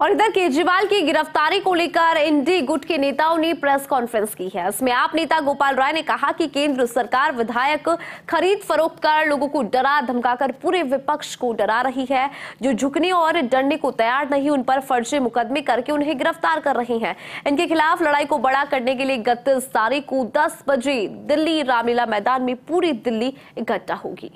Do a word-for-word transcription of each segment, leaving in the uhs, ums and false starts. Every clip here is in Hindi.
और इधर केजरीवाल की गिरफ्तारी को लेकर इंडी गुट के नेताओं ने प्रेस कॉन्फ्रेंस की है। इसमें आप नेता गोपाल राय ने कहा कि केंद्र सरकार विधायक खरीद फरोख्त कर लोगों को डरा धमकाकर पूरे विपक्ष को डरा रही है। जो झुकने और डरने को तैयार नहीं, उन पर फर्जी मुकदमे करके उन्हें गिरफ्तार कर रही है। इनके खिलाफ लड़ाई को बड़ा करने के लिए इकतीस तारीख को दस बजे दिल्ली रामलीला मैदान में पूरी दिल्ली इकट्ठा होगी।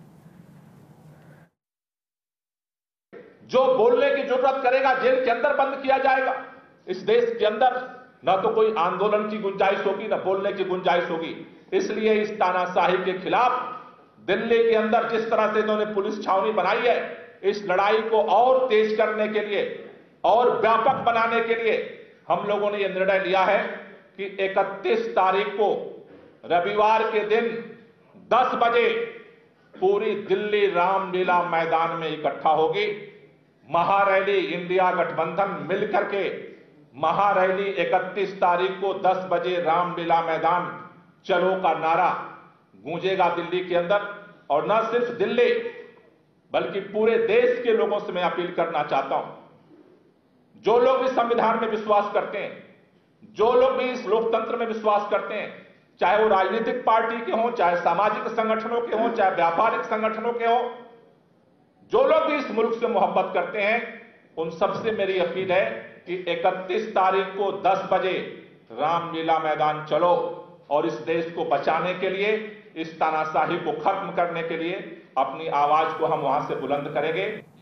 जो बोलने की जरूरत करेगा जेल के अंदर बंद किया जाएगा। इस देश के अंदर न तो कोई आंदोलन की गुंजाइश होगी, न बोलने की गुंजाइश होगी। इसलिए इस तानाशाही के खिलाफ दिल्ली के अंदर जिस तरह से इन्होंने पुलिस छावनी बनाई है, इस लड़ाई को और तेज करने के लिए और व्यापक बनाने के लिए हम लोगों ने यह निर्णय लिया है कि इकतीस तारीख को रविवार के दिन दस बजे पूरी दिल्ली रामलीला मैदान में इकट्ठा होगी। महारैली इंडिया गठबंधन मिलकर के महारैली इकतीस तारीख को दस बजे रामलीला मैदान चलो का नारा गूंजेगा दिल्ली के अंदर। और न सिर्फ दिल्ली बल्कि पूरे देश के लोगों से मैं अपील करना चाहता हूं, जो लोग भी संविधान में विश्वास करते हैं, जो लोग भी इस लोकतंत्र में विश्वास करते हैं, चाहे वो राजनीतिक पार्टी के हों, चाहे सामाजिक संगठनों के हों, चाहे व्यापारिक संगठनों के हों, जो लोग भी इस मुल्क से मोहब्बत करते हैं, उन सबसे मेरी अपील है कि इकतीस तारीख को दस बजे रामलीला मैदान चलो और इस देश को बचाने के लिए, इस तानाशाही को खत्म करने के लिए अपनी आवाज को हम वहां से बुलंद करेंगे।